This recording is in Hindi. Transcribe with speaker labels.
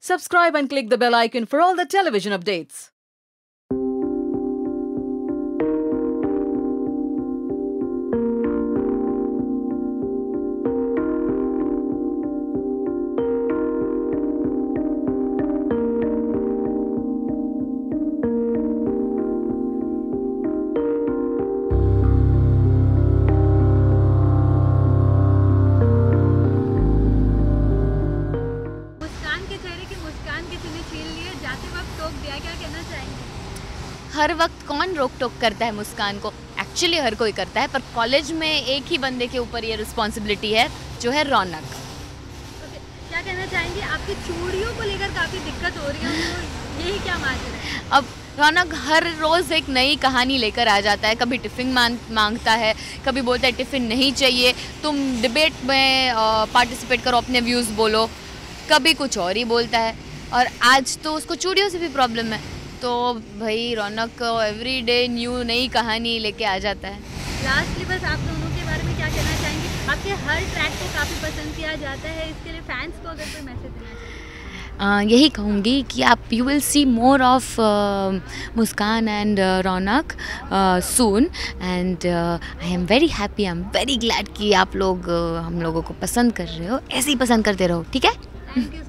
Speaker 1: Subscribe and click the bell icon for all the television updates.
Speaker 2: हर वक्त कौन रोक टोक करता है मुस्कान को? एक्चुअली हर कोई करता है, पर कॉलेज में एक ही बंदे के ऊपर ये रिस्पॉन्सिबिलिटी है, जो है रौनक।
Speaker 3: क्या कहना चाहेंगे? आपकी चूड़ियों को लेकर काफ़ी दिक्कत हो रही है, तो यही क्या माजरा है?
Speaker 2: अब रौनक हर रोज़ एक नई कहानी लेकर आ जाता है। कभी टिफ़िन मांगता है, कभी बोलता है टिफ़िन नहीं चाहिए, तुम डिबेट में पार्टिसिपेट करो, अपने व्यूज़ बोलो, कभी कुछ और ही बोलता है। और आज तो उसको चूड़ियों से भी प्रॉब्लम है, तो भाई रौनक एवरी डे नई कहानी लेके आ जाता है।
Speaker 3: लास्टली बस आप दोनों के बारे में क्या कहना चाहेंगे? आपके हर ट्रैक को काफ़ी पसंद किया जाता है, इसके लिए फैंस को अगर कोई मैसेज देना चाहें?
Speaker 2: यही कहूँगी कि आप you will see more of Muskan and Raunak soon, and I am very happy, I am very glad कि आप लोग हम लोगों को पसंद कर रहे हो। ऐसे ही पसंद करते रहो, ठीक है?
Speaker 3: Thank you.